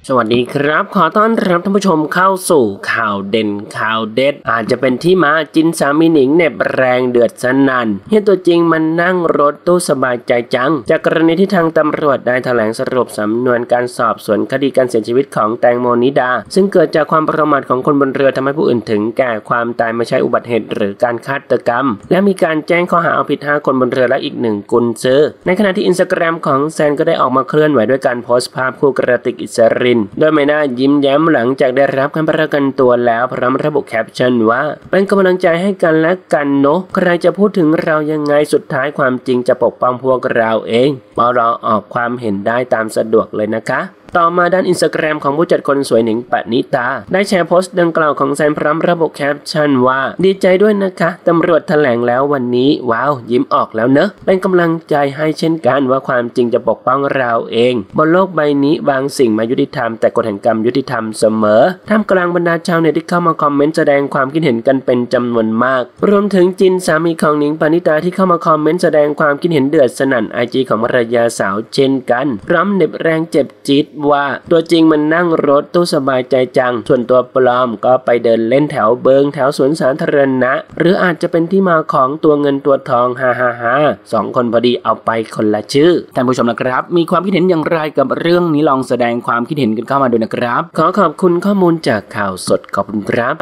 สวัสดีครับขอต้อนรับท่านผู้ชมเข้าสู่ข่าวเด่นข่าวเด็ดอาจจะเป็นที่มาจินสามีหนิงเน็บแรงเดือดสนั่นเฮียตัวจริงมันนั่งรถตู้สบายใจจังจากกรณีที่ทางตำรวจได้แถลงสรุปสำนวนการสอบสวนคดีการเสียชีวิตของแตงโมนิดาซึ่งเกิดจากความประมาทของคนบนเรือทำให้ผู้อื่นถึงแก่ความตายไม่ใช่อุบัติเหตุหรือการฆาตกรรมและมีการแจ้งข้อหาเอาผิด5 คนบนเรือและอีก1 กุนซือในขณะที่ Instagram ของแซนก็ได้ออกมาเคลื่อนไหวด้วยการโพสต์ภาพคู่กระติกอิสรินโดยใบหน้ายิ้มแย้มหลังจากได้รับการประกันตัวแล้วพร้อมระบุแคปชั่นว่าเป็นกำลังใจให้กันและกันเนาะใครจะพูดถึงเรายังไงสุดท้ายความจริงจะปกป้องพวกเราเองปรออกความเห็นได้ตามสะดวกเลยนะคะต่อมาด้าน Instagram ของผู้จัดคนสวยหนิงปณิตาได้แชร์โพสต์ดังกล่าวของแซนพร้อมระบุแคปชั่นว่าดีใจด้วยนะคะตำรวจแถลงแล้ววันนี้ว้าวยิ้มออกแล้วเนอะเป็นกำลังใจให้เช่นกันว่าความจริงจะปกป้องเราเองบนโลกใบนี้บางสิ่งมายุติธรรมแต่กฎแห่งกรรมยุติธรรมเสมอท่ามกลางบรรดาชาวเน็ตที่เข้ามาคอมเมนต์แสดงความคิดเห็นกันเป็นจำนวนมากรวมถึงจินสามีของหนิงปณิตาที่เข้ามาคอมเมนต์แสดงความคิดเห็นเดือดสนั่น IG ของภรรยาสาวเช่นกันพร้อมเหน็บแรงเจ็บจี๊ดว่าตัวจริงมันนั่งรถตู้สบายใจจังส่วนตัวปลอมก็ไปเดินเล่นแถวเบิงแถวสวนสาธารณะหรืออาจจะเป็นที่มาของตัวเงินตัวทองฮ่า2 คนพอดีเอาไปคนละชื่อท่านผู้ชมนะครับมีความคิดเห็นอย่างไรกับเรื่องนี้ลองแสดงความคิดเห็นกันเข้ามาด้วยนะครับขอขอบคุณข้อมูลจากข่าวสดขอบคุณครับ